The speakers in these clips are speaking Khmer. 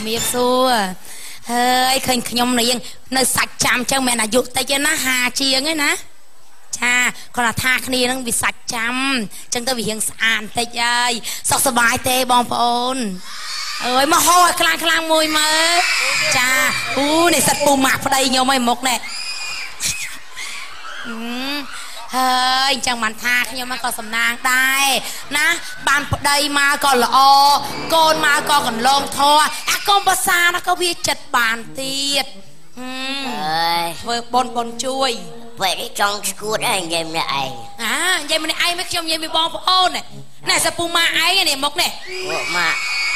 มีซัวเฮ้ยเคยขยมหน่อยยังในสักจำเจ้าแม่น่ะยุติเจนะหาเชียงไงนะจ้าคนละท่าคณีนั่งวิสักจำจังตัววิเฮียงสานแต่ยัยสบายเตะบองพอนเอ้ยมาห่อคลางมวยมาจ้าในสัตว์ปูหมากพอดีโยมไม่มกเนี่ยเฮ้ยจังมันท่าขยมมันก็สำนางได้นะบานพอดีมาก่อนละอโกนมาก่อนลงทออะกอมภาษานะก็วิจัดบานเตียดเวิร์กบนช่วยไปที่จองสกูดได้ยังไงเนี่ยยังมันไอ้ไม่ชมยังมีบอลพอเนี่ยน่าจะปูมาไอ้เนี่ยมกเนี่ยปูมา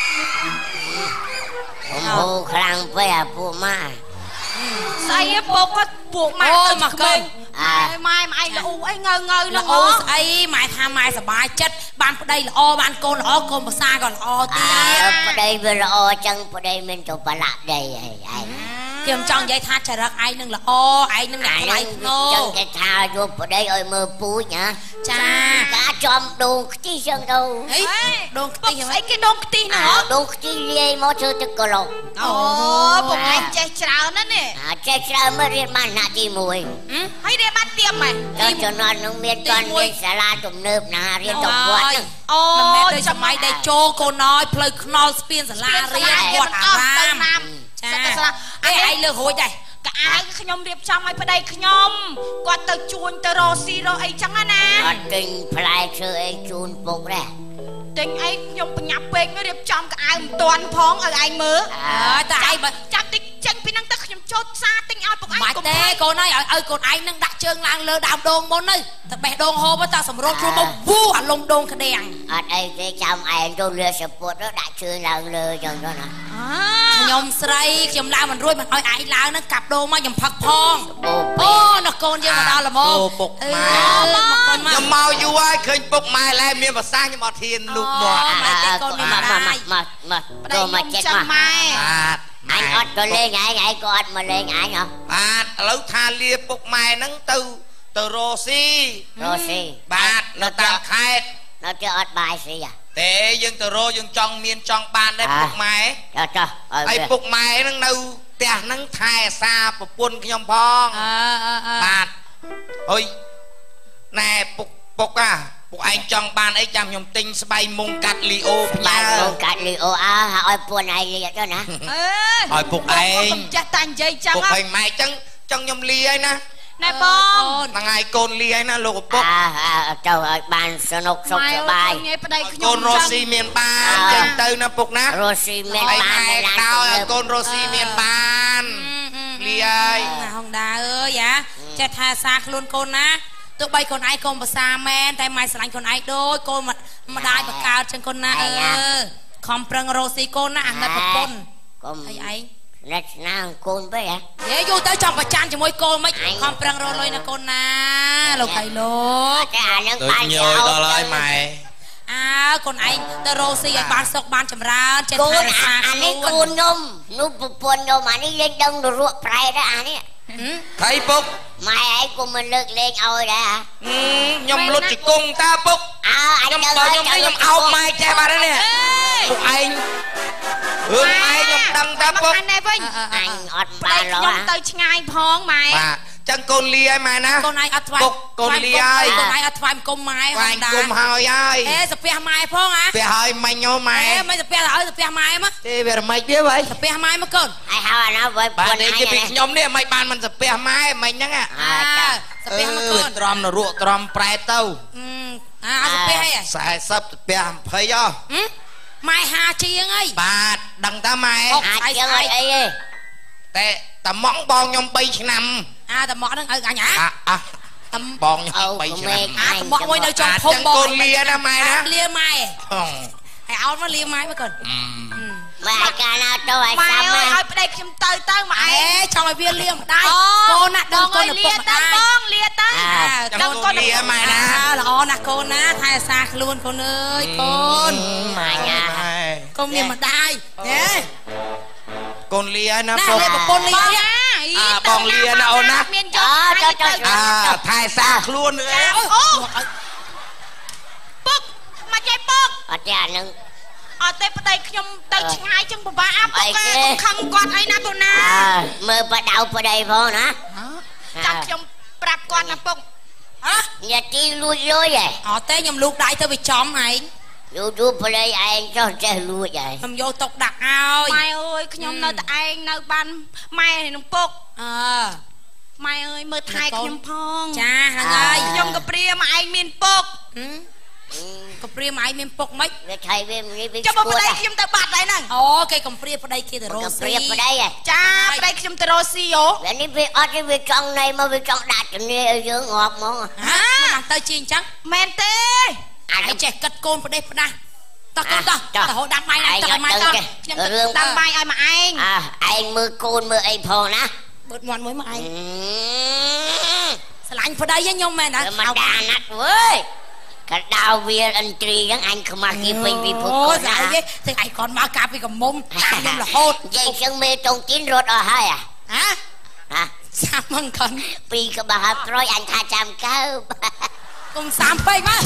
ผมปูครั้งไปปูมาใส่ปูก็ปูมามาเกินไม่อู้ไอ้เงยละโอ้ไอ้หมายทำหมายสบายจัดบานพอดีละอบานโกนละอโกนภาษาก่อนละอตีพอดีเป็นละอจังพอดีมันจะประหลาดได้เกี่ยมจังยัยท่าจะรักไอ้หนึ่งละอไอ้หนึ่งละไอ้โง่จังจะท่าอยู่พอดีเอ้ยมือปูเนี่ยจ้า đã chom đồ tí sơn đâu đồ tí ấy cái đồ tí nữa đồ tí liê mó chơi tức cờ lộc bụng anh chơi trào nữa nè chơi trào mới riêng bàn nạ tí mùi hay riêng bàn tiệm mày cho nó nông miên toàn riêng xà la trùm nớp nà riêng trọc quạt mẹ đây cho mày đây chô cô nói plei knol spin xà la riêng quạt ramไอ้เลือกหวยใจกะไอ้ขยมเรียบจำไอ้ประเดี๋ยวขยมกว่าตะชวนตะรอซีรอไอ้จังอะนะติงพลายเชื่อไอ้ชวนปุกแร่ติงไอ้ขยมปัญญาเป็งเรียบจำกะไอ้ตวนพ้องไอ้มือแต่ไอ้จับติ๊กจังพี่นั่งตะขยมโจดซาติงเอาปุกไอ้หมายเต้โกนไอ้โกนไอ้นั่งดักเชิงลางเลอดาวโดงบนนี่แต่แบะโดงโฮว่าตาสำรวจรวมมาวู้ลงโดงคะแนนไอ้ที่จำไอ้โดนเรือสปอร์ตแล้วดักเชิงลางเลอจังนั้นนะยมใส่ยมลาวมันรวยมันไอ้ลาวนั่งกลับโดมายมพักพองโอ้นักโกนเยอะมาดาวละโมปกไม้ยมเมาอยู่ไอ้เคยปกไม้แล้วมีภาษายังมาเทียนลูกหมดมาตัวมาเจ็ดมาไอ้อดตัวเล่งไงก็อดมาเล่งไงเหรอแล้วทาเลียปกไม้นั่งตัวโรซี่บาทเราตามใครเราจะอดบายสิแต่ยังตัวโรยังจองเมียนจองบานได้ปกไม้ไอ้ปกไม้นั่งนูแต่นั่งถ่ายซาปปุ่นขยมพองบาทเฮ้ยแน่ปกไอ้จองบานไอ้จำยมติงสบายมุงกัดลีโอสบายมุงกัดลีโอไอ้ปวนไอ้เรียกนะไอ้ปกไอ้จะตันใจจังปกไอ้ไม้จังยมลีไอ้นะนายบองนายโกนลีไอ้นะลูกปกเจ้าบานสนุกสบายโกนโรซีเมียนบานจังเตอนะปกนะโรซีเมียนบานดาวโกนโรซีเมียนบานลีไอ้ห้องดายะจะทาซาคลุนโกนนะตัวใบคนไอ้โกนภาษาแมนแต่ไม่สลายคนไอ้โดยโกนมาได้ประกาศจังคนนะคอมเปรองโรซีโกนนะในปกปนไอ้เล็กน้าโกนไปอยู่เต้าจอมประจันจะมวยโกนไม่ความเปรองโรเลยนะโกนนะเราไก่โลกตัวโยยต่อเลยไหมคนไอ้ตะโรซี่บานซกบานจำราเจ็ดโกนอันนี้โกนนมนุบปวนนมอันนี้เล่นดังรัวไพรได้อันนี้ใครปุกไม่ไอ้กูมันเลิกเล่นเอาได้ยมรถจิกงตาปุกยมต่อยมเอาไม้แจมาแล้วเนี่ยปุกไอ้ไอ้ยมดังตาปุกอันไหนเว้ยอันอดบานแล้วยมเตยง่ายพ้องไหมจังโกนเลียมานะโกนไอ้อัดไฟโกนเลียโกนไอ้อัดไฟกลมไม้ไฟกลมหายายสเปียไม้พ้องสเปียหายไม่โยไม้ไม่สเปียหรอสเปียไม้มั้ยเตะเบอร์ไม่เบี้ยไว้สเปียไม้มาก่อนไอ้ฮาวนะไว้บ้านนี้จะเป็นยมเนี่ยไม่บ้านมันสเปียไม้ไม่ยังอ่ะสเปียมาก่อนตรอมนรัวตรอมปลายเต้าสเปียให้สายซับสเปียเพยย่อไม้หาจียังไงบาดดังตาไม้หาจียังไงแต่มองบองยมไปฉนำแต่หมอนั่งกันหยาบองยมไปฉนำหมอไว้ในจอมพงบองเลียนะไม้นะเลียไม้ให้เอามาเลียไม้มาก่อนไม่การเอาตัวไอ้ซ้ำเอาไปได้คิมเตยตั้งมาช่องไอ้เบี้ยเลียมได้โกนัดโดนโกนเลียตั้งบ้องเลียตั้งโดนโกนเลียไม้นะอ๋อนักโกนนะไทยซาคลุนโกนเอ้ยโกนมาเนี่ยก็มีมาได้เนี่ยโกนเลียนะปกโกนเลียบองเลียนะเอานะไทยซาคลุนปุ๊กมาใจปุ๊กอาจารย์นึงអត់ទេប្តីខ្ញុំទៅឆ្ងាយចឹងពិបាកពុកខឹងគាត់អីណាទូណាមើលបដៅប្តីផងណាចាំខ្ញុំប្រាប់គាត់ណាពុកញាទីលួចលុយហ៎អត់ទេខ្ញុំលូកដៃទៅវាចំឯងយូប្តីឯងចោះចេះលួចហ៎ខ្ញុំយកទុកដាក់ឲ្យម៉ែអើយខ្ញុំនៅតែឯងនៅបានម៉ែនឹងពុកម៉ែអើយមើលថែខ្ញុំផងចាហ្នឹងហើយខ្ញុំក៏ព្រាមឯងមានពុកក៏ព្រាមឯងមានពុកមិនវាថៃវាចាំប្តីខ្ញុំទៅបាត់ហើយហ្នឹងអូគេកំព្រាប្តីគេទៅរស់ស៊ីប្តីហ៎ចាប្តីខ្ញុំទៅរស់ស៊ីអូវានេះវាអត់ទេវាចង់ណៃមកវាចង់ដាក់ជំនាញឲ្យយើងងាប់ហ្មងមិនទៅជាអញ្ចឹងមែនទេអាចចេះកាត់កូនប្រទេសផ្ដាស់តោះកូនតោះរហូតដាំបាយណាតោះម៉ែតោះខ្ញុំដាំបាយឲ្យមកឯងឯងមើលកូនមើលអីផងណាបឺតមាត់មួយមកឯងស្រឡាញ់ប្តីខ្ញុំមែនណាមកដាណាត់វើយកដៅវាអិនត្រីចឹងអញខ្មាស់គេពេញពិភពអូស្អីទេតែឯងគាត់មកកាពីកមុំតាមខ្ញុំរហូតនិយាយចឹងមេតុងទីនរត់អស់ហើយហ៎សាប់មិនខនពីក្បាលក្រោយអញថាចាំកើកុំសាំពេកមក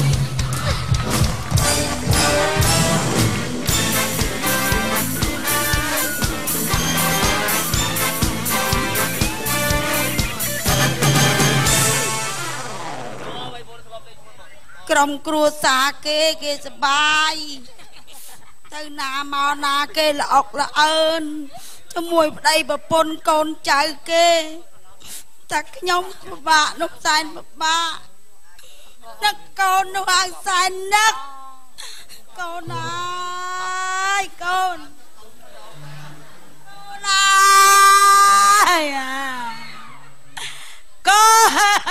ក្រុមគ្រួសារគេសបាយទៅណាមកណាគេល្អុកល្អអើនជាមួយប្តីប្រពន្ធកូនចៅគេតែខ្ញុំពិបាកនោះសែនពិបាកនឹកកូននោះឲ្យសែននឹកកូនអើយកូនអើយកូន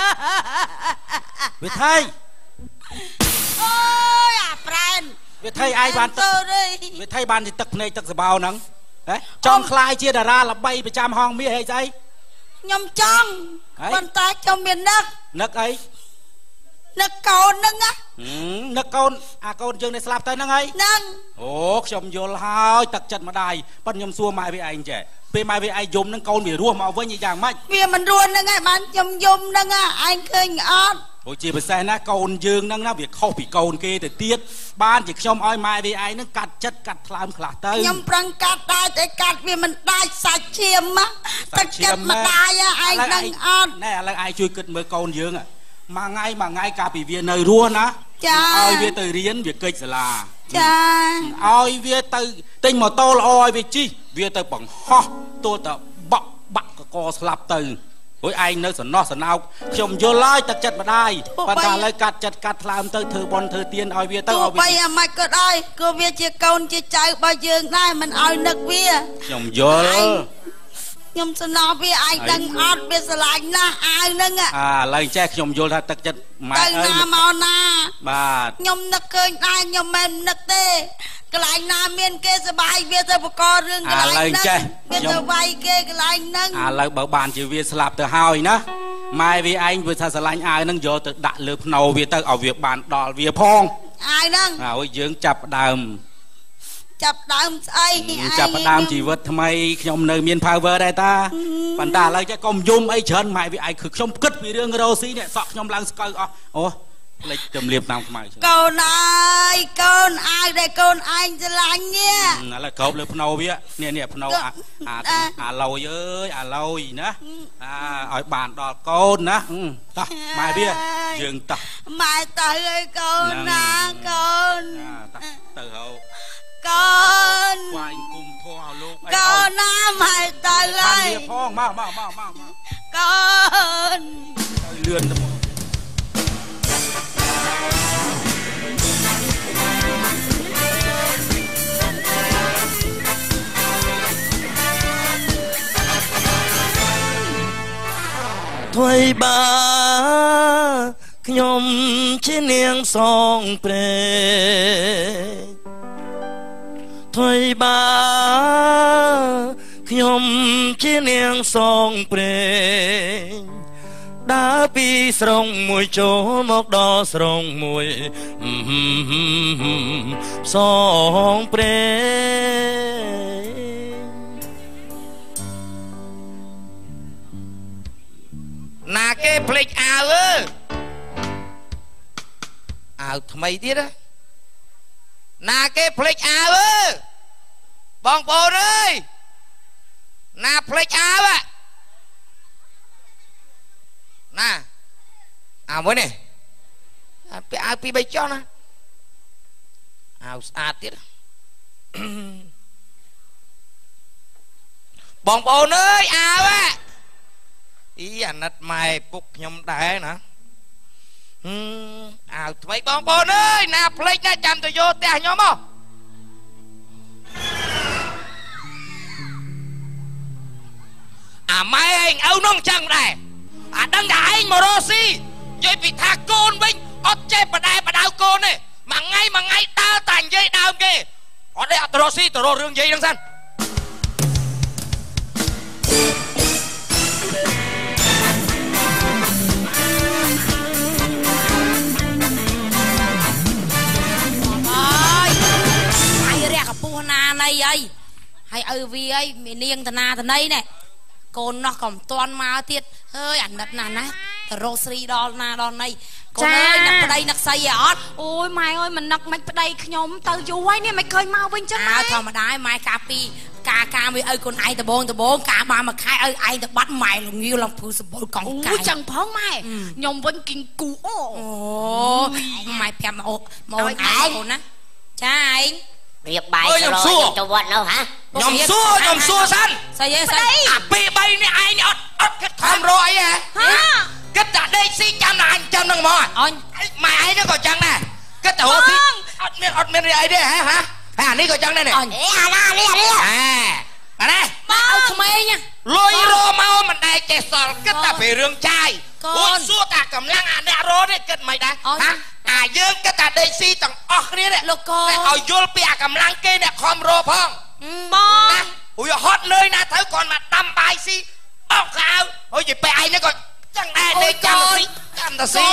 វិថីអូយអាប្រែនវិថីឯងបានទឹកវិថីបានទឹកភ្នែកទឹកសបោហ្នឹងហ៎ចង់ខ្លាយជាតារាល្បីប្រចាំហងមាសអីស្អីខ្ញុំចង់ប៉ុន្តែខ្ញុំមាននឹកអីនឹកកូនហ្នឹងណានឹកកូនអាកូនយើងនេះស្លាប់ទៅហ្នឹងហើយហ្នឹងអូខ្ញុំយល់ហើយទឹកចិត្តម្ដាយប៉ុន្តែខ្ញុំសួរម៉ែវាឯងចេះពេលម៉ែវាឯងយំហ្នឹងកូនវារស់មកវិញយ៉ាងម៉េចវាមិនរស់ហ្នឹងឯងបានខ្ញុំយំហ្នឹងឯងឃើញអត់អូជាពិសេសណាកូនយើងហ្នឹងណាវាខុសពីកូនគេទៅទៀតបានជាខ្ញុំឲ្យម៉ែវាឯងហ្នឹងកាត់ចិត្តកាត់ថ្លើមខ្លះទៅខ្ញុំប្រឹងកាត់ដែរតែកាត់វាមិនដាច់សាច់ឈាមទឹកចិត្តម្ដាយឯងហ្នឹងអត់ណែឥឡូវឯងជួយគិតមើលកូនយើងមួយថ្ងៃកាលពីវានៅរស់ណាចាឲ្យវាទៅរៀនវាកិច្ចសាលាចាឲ្យវាទៅទិញម៉ូតូល្អឲ្យវាជិះវាទៅបង្ហោះទោះតែបាក់កស្លាប់ទៅអូយឯងនៅសំណោះសំណោកខ្ញុំយល់ហើយទឹកចិត្តម្ដាយប៉ុន្តែឥឡូវកាត់ចិត្តកាត់ថ្លើមទៅធ្វើបន់ធ្វើទៀនឲ្យវាទៅឲ្យវាបីអាម៉េចក៏ដោយក៏វាជាកូនជាចៅរបស់យើងដែរមិនឲ្យនឹកវាខ្ញុំយល់ខ្ញុំសំណោវាឯងដឹងអត់វាស្រឡាញ់ណាស់អាវហ្នឹងឥឡូវចេះខ្ញុំយល់ថាទឹកចិត្តម៉ែអើយទៅណាមកណាបាទខ្ញុំនឹកឃើញដែរខ្ញុំមិននឹកទេកន្លែងណាមានគេសបាយវាទៅបកករឿងកន្លែងហ្នឹងវាទៅវាយគេកន្លែងហ្នឹងឥឡូវបើបានជាវាស្លាប់ទៅហើយណាម៉ែវាឯងវាថាស្រឡាញ់អាវហ្នឹងយកទៅដាក់លើភ្នោវាទៅឲ្យវាបានដល់វាផងអាវហ្នឹងហើយយើងចាប់ដើមស្អីចាប់ដើមជីវិតថ្មីខ្ញុំនៅមាន power ដែរតាប៉ុន្តែឥឡូវចេះកុំយំអីច្រើនម៉ែវាឯងគឺខ្ញុំគិតពីរឿងរ៉ូស៊ីនេះសក់ខ្ញុំឡើងស្កើអស់អូផ្លេចទំលៀបតាមខ្មៅកូនអើយកូនអាវដែលកូនឯងស្រឡាញ់នេះឥឡូវក្របលើភ្នោវានេះភ្នោអាឡូយអើយអាឡូយណាឲ្យបានដល់កូនណាតោះម៉ែវាយើងតោះម៉ែទៅឲ្យកូនណាកូនទៅហៅកូនវាយគុំធေါ်លោកកូនណាម៉ែទៅហើយផងមកកូនទៅលឿនទៅថ្វីបាខ្ញុំជានាងសងព្រេងថ្វីបាខ្ញុំជានាងសងព្រេងដើរពីស្រុងមួយចូលមកដល់ស្រុងមួយសងព្រេងណាគេភ្លេចអាវអាវថ្មីទៀតណាគេភ្លេចអាវបងប្អូនអើយណាភ្លេចអាវណាអាមួយនេះពាក់អាវពីរបីចុះណាអាវស្អាតទៀតបងប្អូនអើយអាវអីអាណិតម៉ែពុកខ្ញុំដែរណាអាវថ្មីបងប្អូនអើយណាភ្លេចណាចាំទៅយកផ្ទះខ្ញុំមកអាម៉ែឯងឪនោះចឹងដែរអាដឹងថាឯងមករស់ស៊ីនិយាយពីថាកូនវិញអត់ចេះបដែបដៅកូនទេមួយថ្ងៃដើរតែនិយាយដើមគេអត់ទេអត់ទៅរស់ស៊ីទៅរស់រឿងនិយាយហ្នឹងសិនណាណៃអីហើយឪវាអីមាននាងតាណាតណៃណែកូននោះក៏មិនទាន់មកទៀតហើយអាណិតណាស់ណាទៅរកស្រីដល់ណាដល់ណៃកូនអើយនឹកប្តីនឹកស្អីអត់អូយម៉ែអើយមិននឹកមិនប្តីខ្ញុំទៅយូរហើយនេះមិនឃើញមកវិញចឹងម៉ែធម្មតាម៉ែការពីការមួយឲ្យកូនឯងដបងការបានមួយខែឲ្យឯងទៅបាត់ម៉ែលងាវឡើងភឺសម្បូរកង់កាយអូចឹងផងម៉ែខ្ញុំវិញគីងគូអូម៉ែប្រាប់មកអូនឯងកូនណាចាឯងរៀបបាយទៅទៅវត្តនោះហ៎ខ្ញុំសួរសិនស្អីស្អីអាពី3នេះឯងអត់គិតខំរកអីហ៎គិតតែដេកស៊ីចាំតែអញចាំនឹងមកអញម៉ែឯងហ្នឹងក៏ចឹងដែរគិតតែរកស៊ីអត់មានអីទេហ៎ហើយអានេះក៏ចឹងដែរនេះអាណានេះអានេះមកឲ្យក្មេងលុយរមកមិនដែលចេះសល់គិតតែពីរឿងចាយអូនសួរតែកម្លាំងអាអ្នករនេះគិតមិនដែរហ៎អាយើងគិតតែដេកស៊ីទាំងអស់គ្នានេះលោកកូនឲ្យយល់ពីអាកម្លាំងគេអ្នកខំរផងបងណាអូយហត់នឿយណាទៅគាត់មកដាំបាយស៊ីអោកខៅអូយពេលឯងនេះក៏ចឹងដែរដេកចាំតាស៊ីចាំតាស៊ី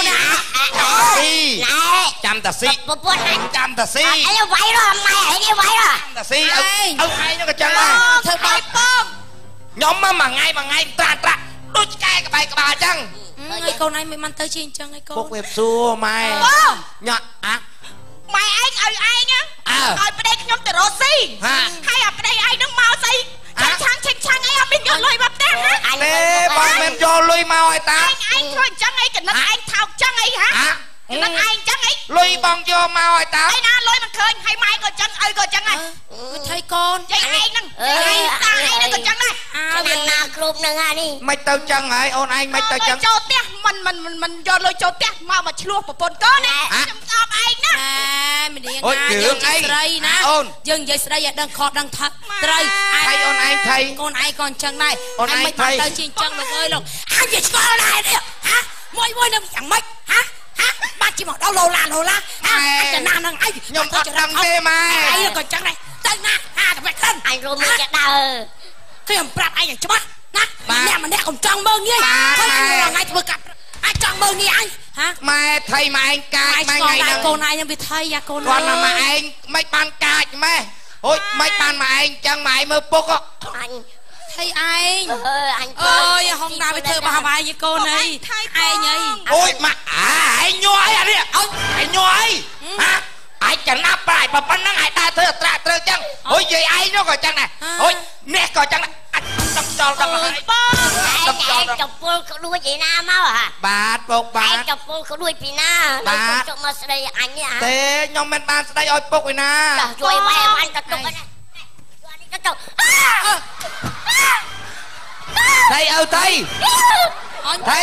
ប្រពន្ធអញចាំតាស៊ីអីវាយរម៉ែអីនេះវាយរចាំតាស៊ីឪឯងនោះក៏ចឹងដែរធ្វើបាយបងខ្ញុំមកមួយថ្ងៃត្រាក់ដូចកែក្បែរក្បាលចឹងហើយកូនឯងមិនបានទៅជាអញ្ចឹងឯងកូនពុកវាសួរម៉ែញ៉ាត់ម៉ែឯងឲ្យឯងឲ្យប្តីខ្ញុំទៅរស់ស៊ីហើយអាប្តីឯងនឹងមកស្អីឆាំងអីអត់មានយកលុយមកផ្ទះទេបងមិនយកលុយមកឲ្យតាឯងធ្វើអញ្ចឹងអីកណិតឯងថោកចឹងអីហ៎កណិតឯងអញ្ចឹងអីលុយបងយកមកឲ្យតាឯណាលុយមិនឃើញហើយម៉ែក៏ចឹងឪក៏ចឹងដែរថៃកូនយាយឯងហ្នឹងតាឯងហ្នឹងក៏ចឹងដែរមានណាគ្រប់ហ្នឹងហ่าនេះមិនទៅចឹងហើយអូនឯងមិនទៅចឹងចូលផ្ទះមិនយកលុយចូលផ្ទះមកឆ្លោះប្រពន្ធកូនណាខ្ញុំស្អប់ឯងណាម្នាងណាយើងស្រីណាយើងនិយាយស្រីឲ្យដឹងខុសដឹងថាត្រូវហើយអូនឯងថៃកូនឯងក៏អញ្ចឹងដែរហើយមិនទៅជាអញ្ចឹងលោកអើយលោកអញឆ្ងល់ដែរនេះហាមួយនឹងយ៉ាងម៉េចហាបាត់ជិះមកដល់ឡូឡាចំណាំនឹងឯងខ្ញុំអត់ដឹងទេម៉ែឯងក៏អញ្ចឹងដែរទៅណាតែមិនខិនអញរួមមានចដើខ្ញុំប្រាប់ឯងឲ្យច្បាស់ណាម្នាក់កុំចង់មើងងាយហើយថ្ងៃធ្វើកាប់អាចចង់មើងងាយអញម៉ែថៃម៉ែឯងកាចម៉ែថ្ងៃហ្នឹងកូនឯងវាថៃយ៉ាកូនគាត់ម៉ែឯងមិនបានកាចម៉ែអូយមិនបានម៉ែឯងចឹងម៉ែមើលពុកអញថៃឯងអញអើយហងណាវាធ្វើបោះវាយកូនអីឯងអីអូយម៉ាឯងញ័រអីអានេះឯងញ័រអីហាអាចចំណាប់ប្រៃប៉ុណ្ណឹងឯងដើរធ្វើត្រាក់ត្រូវចឹងអូយយាយឯងនោះក៏ចឹងដែរអូយនេះក៏ចឹងដែរអាចដឹកចោលដល់ហើយដឹកចោលចពលក៏ដួចឯណាមកហ่าបាទពុកបាទចពលក៏ដួចពីណាចុកមកស្ដីអញទេខ្ញុំមិនបានស្ដីឲ្យពុកឯណាជួយវាយអញទៅទុកណាទៅថៃឪថៃថៃ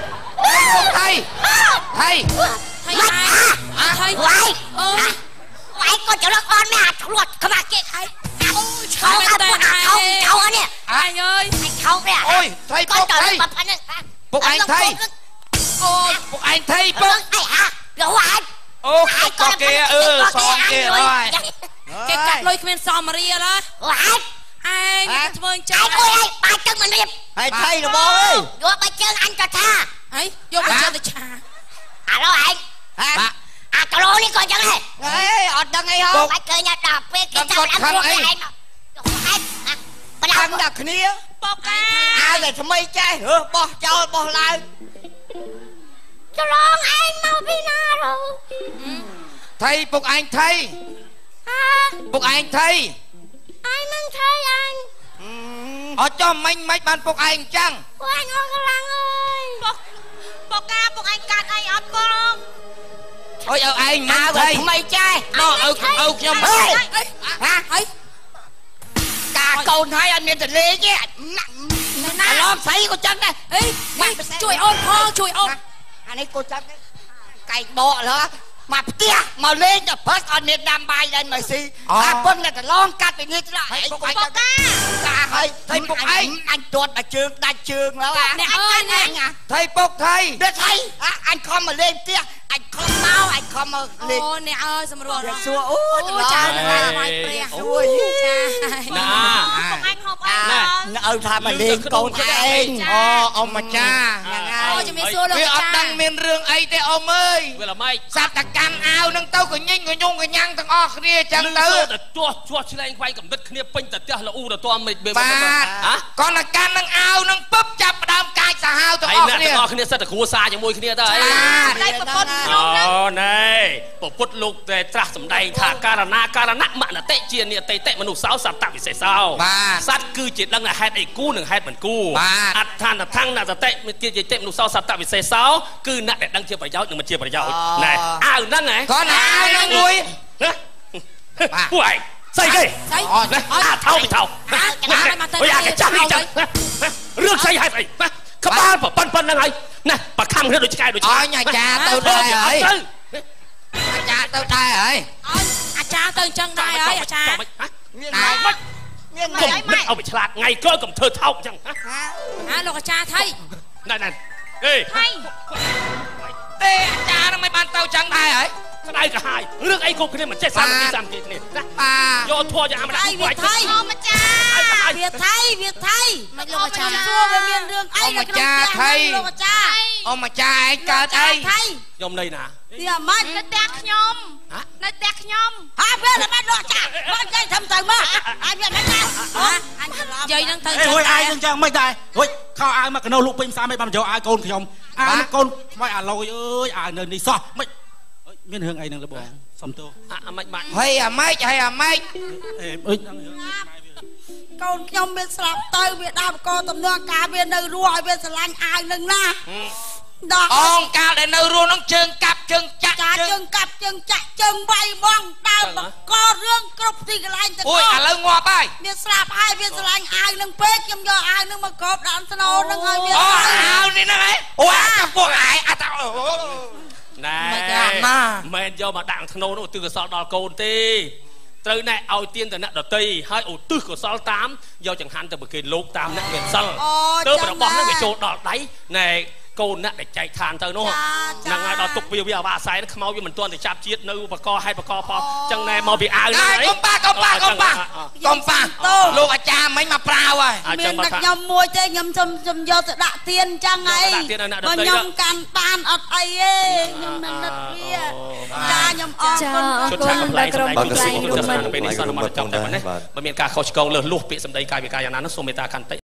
វាយក៏ចលកអនមែឆ្លួតក្បាច់គេហើយអូយឆ្លួតតែឯងចោលនេះអញអើយខោនេះអូយថៃពុកថៃពុកឯងថៃអូយពុកឯងថៃពុកអីហាលោអញអូក៏គេសងគេហើយគេកាត់លុយគ្មានសមរៀលហ៎អូឯងធ្វើអញ្ចឹងអូយបាច់ចឹងមិនរៀបហើយថៃរបងអើយយកបាច់ជើងអញទៅថាហើយយកបាច់ជើងទៅឆាអាឡូឯងអាកឡូនេះក៏ចឹងហ៎អត់ដឹងអីហ៎បាច់ឃើញដល់ពេលគេចាប់អញខ្លួនឯងបដាំដល់គ្នាបកអាតែថ្មីចេះបោះចោលបោះឡើងច្រឡងឯងមកពីណាទៅថៃពុកឯងថៃពុកឯងថៃ ai nâng thay anh អត់ចំមិញបានពុកឯងអញ្ចឹងពួកanhអស់កម្លាំងអើយពុកឯងកាត់អីអត់បងអើយឲ្យឯងមកថៃថ្មីចាស់ណោឪខ្ញុំហេហេការកូនហើយអត់មានតលេងទេណាឡំស្អីក៏ចឹងដែរអីជួយអូនផងជួយអូនអានេះក៏ចឹងដែរកែកបកលើមកផ្ទះមកលេងតែផឹកអត់មានដាំបាយដែរមកស៊ីអាប៉ុនតែឡងកាត់ពីនេះឆ្លាក់ឯងពុកឯងកាហើយថៃពុកឯងអញទាត់តែជើងដាច់ជើងแล้วអ្នកអើយថៃពុកថៃថៃអញខំមកលេងផ្ទះអញខំមកអញខំមកលេងអូអ្នកអើយសម្រួលសួរអូចានឹងបាយព្រះសួរចាណាពុកឯងហូបអីណាឪថាមកលេងកូនឯងអូម្ចាស់ហ្នឹងហើយអូជំរាបសួរលោកវាអត់ដឹងមានរឿងអីទេអ៊ំអើយវាល្មិចសត្វតកម្មអាវនឹងទៅកញិញកញងកញ្ញាំងទាំងអស់គ្នាចឹងទៅទៅទាស់ឆ្លែងខ្វាយកំណត់គ្នាពេញតែផ្ទះលូទៅតមិនបាទគាត់តែកាន់នឹងអាវនឹងពឹបចាប់ផ្ដើមកាចសាហាវទាំងអស់គ្នាទាំងអស់គ្នាសិតតែគ្រួសារជាមួយគ្នាទៅអីតែប្រពន្ធខ្ញុំហ្នឹងអូណែប្រពុតលោកតែត្រាស់សម្ដែងថាការណមនតិជានិតិតិមនុស្សសោសត្វវិសេសោសត្វគឺជាដឹងថាហេតុអីគូនិងហេតុមិនគូអត្ថានថੰណតតិជាតិមនុស្សសោសត្វវិសេសោគឺអ្នកដែលដឹងជាប្រយោជន៍និងមិនជាប្រយោជន៍ណែអាវហ្នឹងហ៎គាត់អាវហ្នឹងមួយពួកឯងស្អីគេថោអើអាកចាំអីចឹងរឿងស្អីហេតុអីក្បាលប៉ុណ្្នឹងហើយណាប្រខំគ្នាដូចឆ្កែដូចឆ្កែអញអាចារ្យទៅដែរហើយអាចារ្យទៅដែរហើយអាចារ្យទៅអញ្ចឹងដែរហើយអាចារ្យមានមិនមានមិនឲ្យវាឆ្លាតថ្ងៃក្រោយកុំធ្វើថោកអញ្ចឹងលោកអាចារ្យថៃណែអេថៃទេអាចារ្យនឹងមិនបានទៅអញ្ចឹងដែរហើយស្ដាយក៏ហើយរឿងអីគ្រប់គ្នាមិនចេះសាមគ្គីគ្នាណាយកធัวយ៉ាងអាម្ដងវាថៃអូម្ចាស់វាថៃមិនលោកអាចារ្យសួរវាមានរឿងអីនៅក្នុងផ្ទះលោកអាចារ្យអូម្ចាស់ឯងកើតអីខ្ញុំនៅណាទីអាម៉ាច់នៅផ្ទះខ្ញុំនៅផ្ទះខ្ញុំហើយវាមិនលោកអាចារ្យមកចេញធ្វើទៅមកហើយវាមិនណាអញច្រឡំយាយនឹងទៅហួយអាយនឹងចឹងមិនដែរហួយខោអាវមកកណោលូកពេញផ្សារមិនបានយកអាវកូនខ្ញុំអាវកូនខ្វាយអាឡយអើយអាវនៅនេះសោះមិនមានរឿងអីនឹងលបងសំទោអាម៉េចបាច់ហើយអាម៉េចហើយអាម៉េចអើកូនខ្ញុំមានស្លាប់ទៅវាដើមកតំណងការវានៅរស់ឲ្យវាស្រឡាញ់អាវនឹងណាដល់អងកាលដែលនៅរស់នឹងជើងកាប់ជើងចាក់ជើងកាប់ជើងចាក់ជើងវាយបងដើមបករឿងគ្រប់ទីកន្លែងទាំងអូយឥឡូវងាប់ហើយវាស្លាប់ហើយវាស្រឡាញ់អាវនឹងពេកខ្ញុំយកអាវនឹងមកគ្របដើមស្នូនឹងឲ្យវាអាវនេះហ្នឹងហ៎អូអាពួកឯងអត់ណែមិនយកមកដាក់ធ្នូនោះទិសកសលដល់កូនទេត្រូវណែឲ្យទៀនទៅអ្នកដតីហើយឧទ្ទិសកុសលតាមយកចង្ហាន់ទៅប្រគេនលោកតាមអ្នកមានសិលទៅរបស់ហ្នឹងវាចូលដល់ដៃណែកូនអ្នកដែលចែកឋានទៅនោះហ្នឹងហើយដល់ទុកវាអាវ៉ាសែនខ្មោចវាមិនទាន់ទៅចាប់ជាតិនៅបកហេតុបកផលចឹងណែមកពីអាវហ្នឹងហើយកុំប៉ាលោកអាចារ្យមិញមកប្រាវហើយមានតែខ្ញុំមួយទេខ្ញុំខ្ញុំយកទៅដាក់ទៀនចឹងហីបើខ្ញុំកាន់បានអត់អីទេខ្ញុំនឹងនឹកវាចាខ្ញុំអរគុណដល់ក្រុមទីកន្លែងរួមមិនពេលនេះសន្មតចប់តែប៉ុណ្ណេះបើមានការខុសឆ្គងលើសលួសពាក្យសម្ដីកាយវិការយ៉ាងណានោះសូមមេត្តាខន្តិ